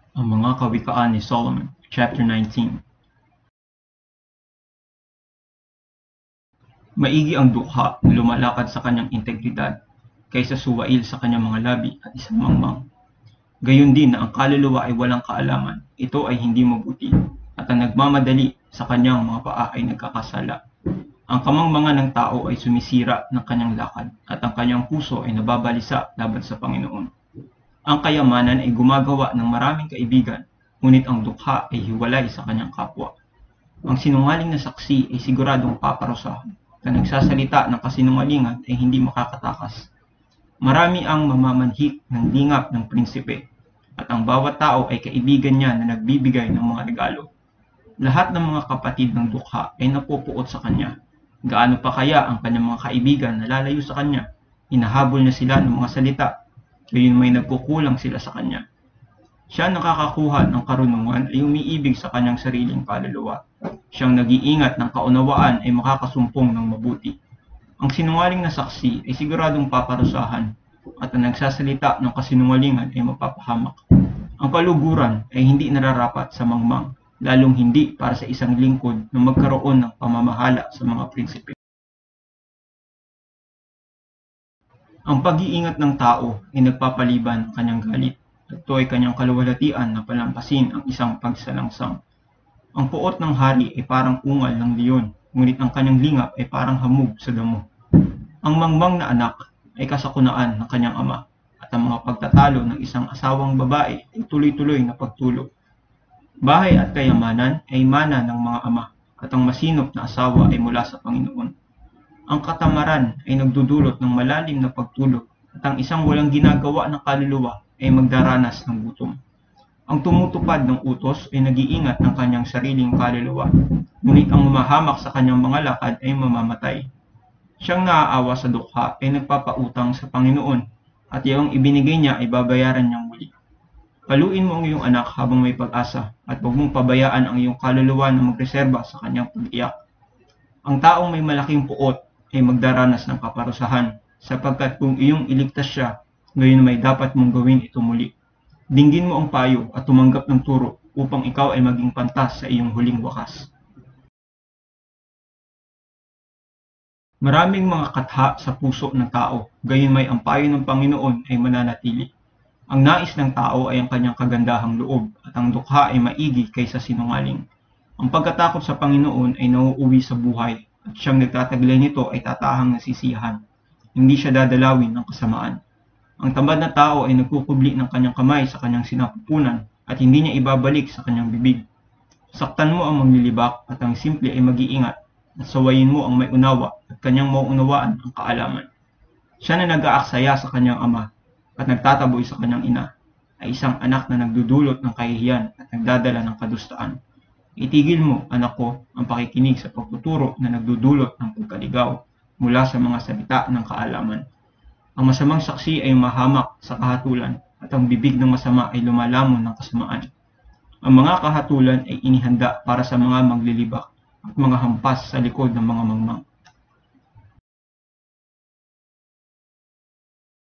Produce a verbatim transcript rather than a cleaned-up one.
Ang mga kawikaan ni Solomon, chapter nineteen. Maigi ang dukha na lumalakad sa kanyang integridad, kaysa suwail sa kanyang mga labi at isang mangmang. Gayon din na ang kaluluwa ay walang kaalaman, ito ay hindi mabuti, at ang nagmamadali sa kanyang mga paa ay nagkakasala. Ang kamangmangan ng tao ay sumisira ng kanyang lakad, at ang kanyang puso ay nababalisa laban sa Panginoon. Ang kayamanan ay gumagawa ng maraming kaibigan, ngunit ang dukha ay hiwalay sa kanyang kapwa. Ang sinungaling na saksi ay siguradong paparusahan, at ang nagsasalita ng kasinungalingan ay hindi makakatakas. Marami ang mamamanhik ng lingap ng prinsipe, at ang bawat tao ay kaibigan niya na nagbibigay ng mga regalo. Lahat ng mga kapatid ng dukha ay napupuot sa kanya. Gaano pa kaya ang kanyang mga kaibigan na lalayo sa kanya? Hinahabol niya sila ng mga salita, gayon may nagkukulang sila sa kanya. Siya nakakakuha ng karunungan ay umiibig sa kanyang sariling kaluluwa. Siyang nag-iingat ng kaunawaan ay makakasumpong ng mabuti. Ang sinungaling na saksi ay siguradong paparusahan, at ang nagsasalita ng kasinungalingan ay mapapahamak. Ang kaluguran ay hindi nararapat sa mangmang, lalong hindi para sa isang lingkod na magkaroon ng pamamahala sa mga prinsipe. Ang pag-iingat ng tao ay nagpapaliban ng kanyang galit. Ito ay kanyang kaluwalhatian na palampasin ang isang pagsalangsang. Ang puot ng hari ay parang ungal ng leon, ngunit ang kanyang lingap ay parang hamog sa damo. Ang mangmang na anak ay kasakunaan ng kanyang ama, at ang mga pagtatalo ng isang asawang babae ay tuloy-tuloy na pagtulog. Bahay at kayamanan ay mana ng mga ama, at ang masinop na asawa ay mula sa Panginoon. Ang katamaran ay nagdudulot ng malalim na pagtulog, at ang isang walang ginagawa ng kaluluwa ay magdaranas ng gutom. Ang tumutupad ng utos ay nag-iingat ng kanyang sariling kaluluwa, ngunit ang humahamak sa kanyang mga lakad ay mamamatay. Siyang naaawa sa dukha ay nagpapautang sa Panginoon, at iyong ibinigay niya ay babayaran niyang muli. Paluin mo ang iyong anak habang may pag-asa, at huwag mong pabayaan ang iyong kaluluwa na magreserba sa kanyang pag-iyak. Ang taong may malaking puot ay magdaranas ng kaparusahan, sapagkat kung iyong iligtas siya, ngayon may dapat mong gawin ito muli. Dinggin mo ang payo at tumanggap ng turo upang ikaw ay maging pantas sa iyong huling wakas. Maraming mga katha sa puso ng tao, gayon may ang payo ng Panginoon ay mananatili. Ang nais ng tao ay ang kanyang kagandahang loob, at ang dukha ay maigi kaysa sinungaling. Ang pagkatakot sa Panginoon ay nauuwi sa buhay, at siyang nagtataglay nito ay tatahang nasisiyahan. Hindi siya dadalawin ng kasamaan. Ang tamad na tao ay nagkukubli ng kanyang kamay sa kanyang sinapupunan, at hindi niya ibabalik sa kanyang bibig. Saktan mo ang manglilibak, at ang simple ay mag-iingat, at sawayin mo ang may unawa, at kanyang mauunawaan ang kaalaman. Siya na nag-aaksaya sa kanyang ama, at nagtataboy sa kanyang ina, ay isang anak na nagdudulot ng kahihiyan at nagdadala ng kadustaan. Itigil mo, anak ko, ang pakikinig sa pagtuturo na nagdudulot ng pagkaligaw mula sa mga salita ng kaalaman. Ang masamang saksi ay mahamak sa kahatulan, at ang bibig ng masama ay lumalamon ng kasamaan. Ang mga kahatulan ay inihanda para sa mga maglilibak, at mga hampas sa likod ng mga mangmang.